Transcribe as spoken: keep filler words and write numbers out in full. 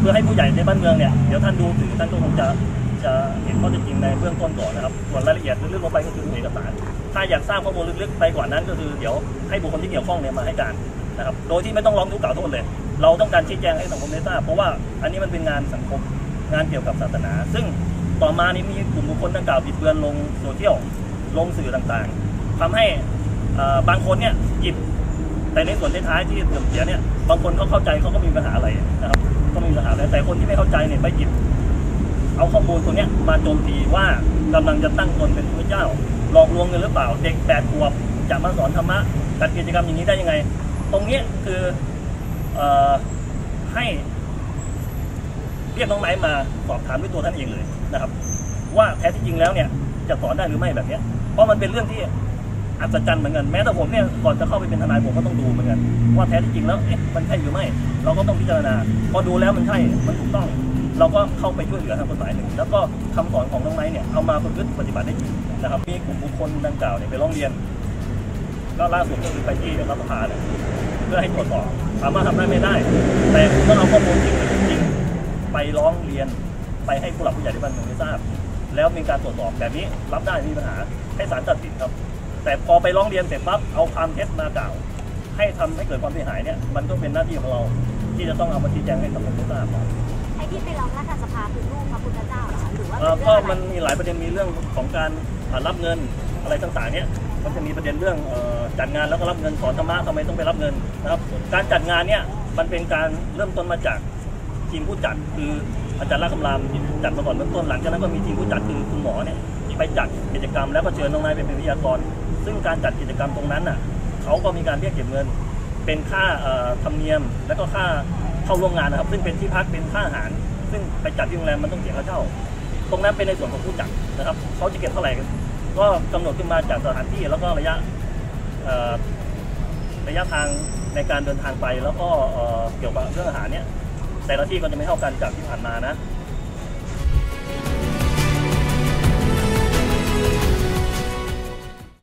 พื่อให้ผู้ใหญ่ในบ้านเมืองเนี่ยเดี๋ยวท่านดูสื่อท่านก็คงจะจะเห็นข้อเท็จจริงในเบื้องต้นก่อนนะครับส่วนรายละเอียดลึกๆลงไปก็คือเอกสารถ้าอยากทราบข้อมูลลึกๆไปกว่านั้นก็คือเดี๋ยวให้บุคคลที่เกี่ยวข้องเนี่ยมาให้การนะครับโดยที่ไม่ต้องร้องทุกข์กล่าวโทษเลยเราต้องการชี้แจงให้สังคมได้ทราบเพราะว่าอันนี้มันเป็นงานสังคมงานเกี่ยวกับศาสนาซึ่งต่อมานี้มีกลุ่มบุคคลดังกล่าวบิดเบือนลงโซเชียลลงสื่อต่างๆทำให้บางคนเนี่ยหยิบแต่ในส่วนท้ายที่เสื่อมเสียเนี่ยบางคนเขาเข้าใจเขาก็มีปัญหาอะไรนะครับก็มีปัญหาอะไรแต่คนที่ไม่เข้าใจเนี่ยไปหยิบเอาข้อมูลตัวเนี้ยมาโจมตีว่ากำลังจะตั้งตนเป็นพระเจ้าหลอกลวงเงินหรือเปล่าเด็กแปดขวบจะมาสอนธรรมะจัดกิจกรรมอย่างนี้ได้ยังไงตรงนี้คือเอ่อให้เรียกน้องไม้มาสอบถามด้วยตัวท่านเองเลยนะครับว่าแท้ที่จริงแล้วเนี่ยจะสอนได้หรือไม่แบบนี้เพราะมันเป็นเรื่องที่อัศจรรย์เหมือนกันแม้แต่ผมเนี่ยก่อนจะเข้าไปเป็นทนายผมก็ต้องดูเหมือนกันว่าแท้ที่จริงแล้วเอ๊ะมันใช่หรือไม่เราก็ต้องพิจารณาพอดูแล้วมันใช่มันถูกต้องเราก็เข้าไปช่วยเหลือทางกฎหมายหนึ่งแล้วก็คำสอนของน้องไม้เนี่ยเอามาประพฤติปฏิบัติได้จริงนะครับมีกลุ่มบุคคลดังกล่าวเนี่ยไปร้องเรียนก็ล่าสุดก็คือไปที่รัฐสภาเนี่ยเพื่อให้ตรวจสอบสามารถทำได้ไม่ได้แต่คุณต้องเอาข้อมูลจริงจริงไปร้องเรียนไปให้ผู้หลักผู้ใหญ่ในบ้านเมืองได้ทราบแล้วมีการตรวจสอบแบบนี้รับได้ไม่มีปัญหาให้ศาลตัดสินครับแต่พอไปร้องเรียนเสร็จปั๊บเอาความเท็จมากล่าวให้ทำให้เกิดความเสียหายเนี่ยมันก็เป็นหน้าที่ของเราที่จะต้องเอามาชี้แจงให้สังคมได้ทราบไอ้ที่ไปร้องรัฐสภาคือลูกพระพุทธเจ้าหรือว่าก็มันมีหลายประเด็นมีเรื่องของการรับเงินอะไรต่างๆเนี่ยมันจะมีประเด็นเรื่องจัดงานแล้วก็รับเงินสอนธรรมะทำไมต้องไปรับเงินนะครับการจัดงานเนี่ยมันเป็นการเริ่มต้นมาจากทีมผู้จัดคืออาจารย์รักคำรามจัดมาก่อนเบื้องต้นหลังจากนั้นก็มีทีมผู้จัดคือคุณหมอเนี่ยไปจัดกิจกรรมแล้วก็เชิญน้องนายเป็นวิทยากรซึ่งการจัดกิจกรรมตรงนั้นน่ะเขาก็มีการเรียกเก็บเงินเป็นค่าธรรมเนียมแล้วก็ค่าเข้าร่วมงานนะครับซึ่งเป็นที่พักเป็นค่าอาหารซึ่งไปจัดที่โรงแรมมันต้องเสียค่าเช่าตรงนั้นเป็นในส่วนของผู้จัดนะครับเขาจะเก็บเท่าไหร่ก็กำหนดขึ้นมาจากสถานที่แล้วก็ระยะระยะทางในการเดินทางไปแล้วก็เกี่ยวกับเรื่องอาหารเนี่ยแต่ละที่ก็จะไม่เท่ากันจากที่ผ่านมานะ